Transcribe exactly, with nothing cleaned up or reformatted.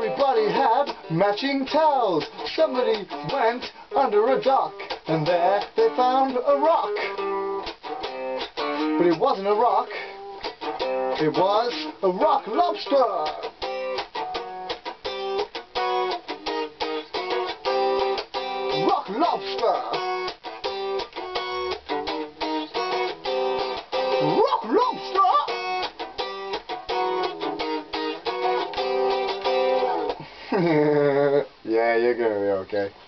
Everybody had matching towels. Somebody went under a dock, and there they found a rock. But it wasn't a rock, it was a rock lobster. Rock lobster. Rock lobster. Yeah, you're gonna be okay.